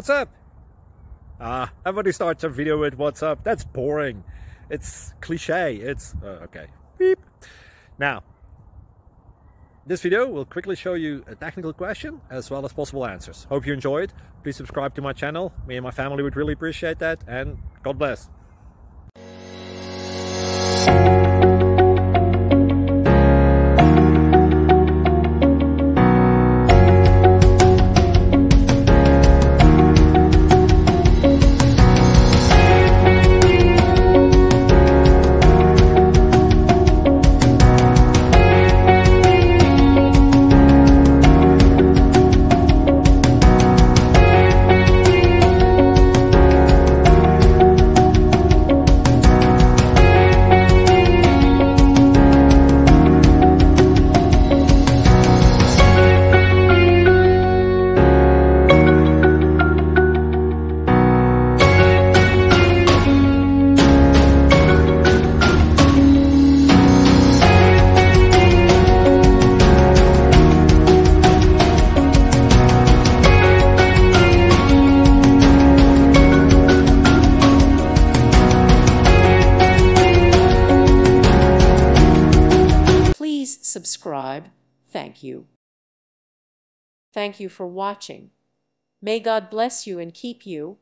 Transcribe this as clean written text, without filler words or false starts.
what's up? Everybody starts a video with what's up. That's boring. It's cliche. It's okay. Beep. Now, this video will quickly show you a technical question as well as possible answers. Hope you enjoyed. Please subscribe to my channel. Me and my family would really appreciate that, and God bless. Subscribe. Thank you. Thank you for watching. May God bless you and keep you.